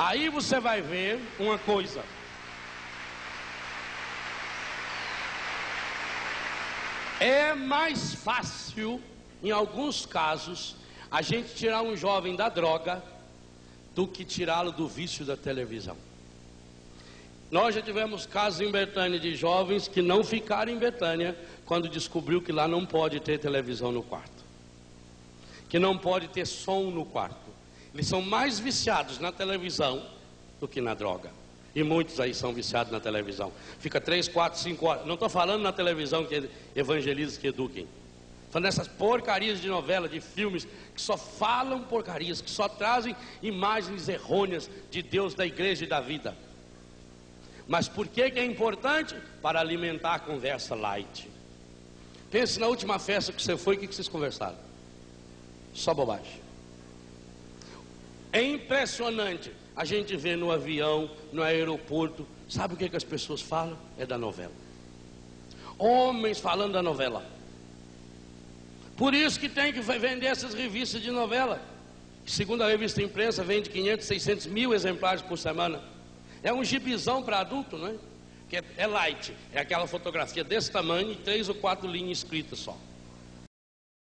Aí você vai ver uma coisa. É mais fácil, em alguns casos, a gente tirar um jovem da droga do que tirá-lo do vício da televisão. Nós já tivemos casos em Betânia de jovens que não ficaram em Betânia quando descobriu que lá não pode ter televisão no quarto, que não pode ter som no quarto. Eles são mais viciados na televisão do que na droga. E muitos aí são viciados na televisão. Fica 3, 4, 5 horas. Não estou falando na televisão que evangelizam, que eduquem. São nessas porcarias de novela, de filmes, que só falam porcarias, que só trazem imagens errôneas de Deus, da igreja e da vida. Mas por que é importante? Para alimentar a conversa light. Pense na última festa que você foi, o que vocês conversaram? Só bobagem. É impressionante. A gente vê no avião, no aeroporto, sabe o que as pessoas falam? É da novela. Homens falando da novela. Por isso que tem que vender essas revistas de novela. Segundo a revista Imprensa, vende 500, 600 mil exemplares por semana. É um gibizão para adulto, não é? Que é light. É aquela fotografia desse tamanho e 3 ou 4 linhas escritas só.